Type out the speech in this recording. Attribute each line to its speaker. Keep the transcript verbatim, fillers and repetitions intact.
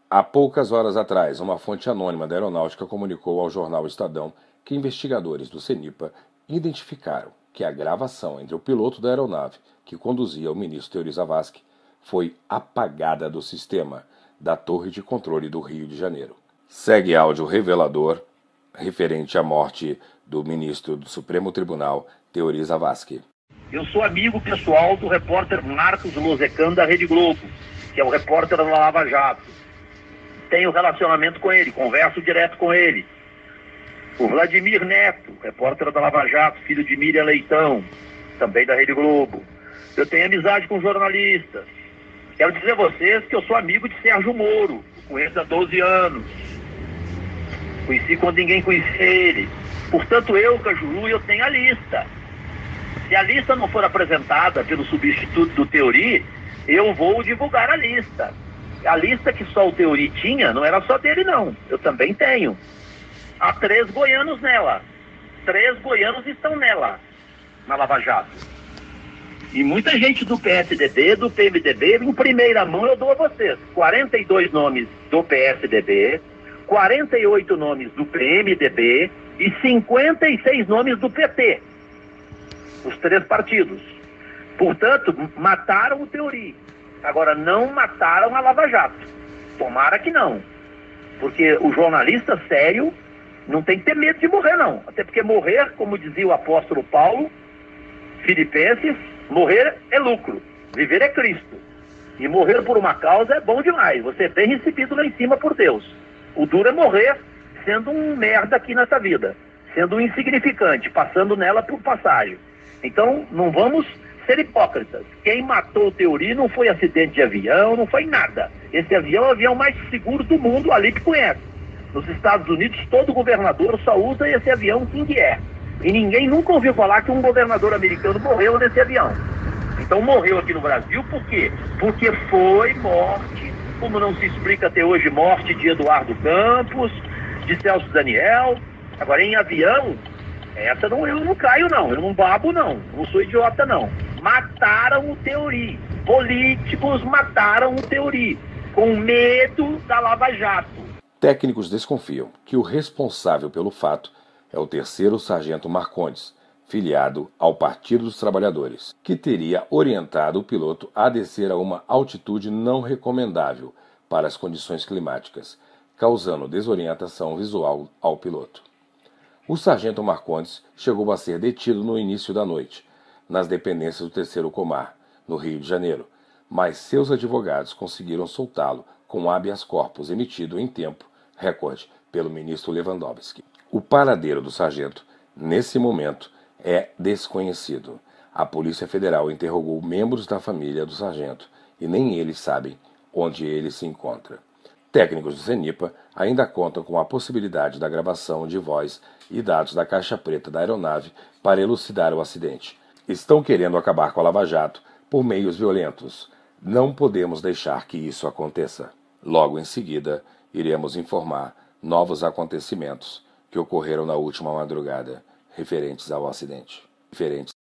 Speaker 1: Há poucas horas atrás, uma fonte anônima da Aeronáutica comunicou ao jornal Estadão que investigadores do CENIPA identificaram que a gravação entre o piloto da aeronave que conduzia o ministro Teori Zavascki foi apagada do sistema da Torre de Controle do Rio de Janeiro. Segue áudio revelador referente à morte do ministro do Supremo Tribunal, Teori Zavascki.
Speaker 2: Eu sou amigo pessoal do repórter Marcos Losecan da Rede Globo, que é o repórter da Lava Jato. Tenho relacionamento com ele, converso direto com ele. O Vladimir Neto, repórter da Lava Jato, filho de Miriam Leitão, também da Rede Globo. Eu tenho amizade com jornalistas. Quero dizer a vocês que eu sou amigo de Sérgio Moro, conheço há doze anos. Conheci quando ninguém conhecia ele. Portanto, eu, Cajuru, eu tenho a lista. Se a lista não for apresentada pelo substituto do Teori, eu vou divulgar a lista. A lista que só o Teori tinha não era só dele, não. Eu também tenho. Há três goianos nela. Três goianos estão nela, na Lava Jato. E muita gente do P S D B, do P M D B, em primeira mão eu dou a vocês. quarenta e dois nomes do P S D B, quarenta e oito nomes do P M D B e cinquenta e seis nomes do P T. Os três partidos. Portanto, mataram o Teori. Agora, não mataram a Lava Jato. Tomara que não. Porque o jornalista sério não tem que ter medo de morrer, não. Até porque morrer, como dizia o apóstolo Paulo, Filipenses, morrer é lucro. Viver é Cristo. E morrer por uma causa é bom demais. Você é bem recebido lá em cima por Deus. O duro é morrer sendo um merda aqui nessa vida. Sendo um insignificante, passando nela por passagem. Então, não vamos ser hipócritas. Quem matou o Teori não foi acidente de avião, não foi nada. Esse avião é o avião mais seguro do mundo, ali que conhece. Nos Estados Unidos, todo governador só usa esse avião King Air. E ninguém nunca ouviu falar que um governador americano morreu nesse avião. Então morreu aqui no Brasil, por quê? Porque foi morte, como não se explica até hoje, morte de Eduardo Campos, de Celso Daniel. Agora, em avião, essa não, eu não caio, não. Eu não babo, não. Não sou idiota, não. Mataram o Teori. Políticos mataram o Teori. Com medo da Lava Jato.
Speaker 1: Técnicos desconfiam que o responsável pelo fato é o terceiro sargento Marcondes, filiado ao Partido dos Trabalhadores, que teria orientado o piloto a descer a uma altitude não recomendável para as condições climáticas, causando desorientação visual ao piloto. O sargento Marcondes chegou a ser detido no início da noite, nas dependências do terceiro Comar, no Rio de Janeiro, mas seus advogados conseguiram soltá-lo com habeas corpus emitido em tempo recorde pelo ministro Lewandowski. O paradeiro do sargento, nesse momento, é desconhecido. A Polícia Federal interrogou membros da família do sargento e nem eles sabem onde ele se encontra. Técnicos do CENIPA ainda contam com a possibilidade da gravação de voz e dados da caixa preta da aeronave para elucidar o acidente. Estão querendo acabar com a Lava Jato por meios violentos. Não podemos deixar que isso aconteça. Logo em seguida, iremos informar novos acontecimentos que ocorreram na última madrugada, referentes ao acidente. Referentes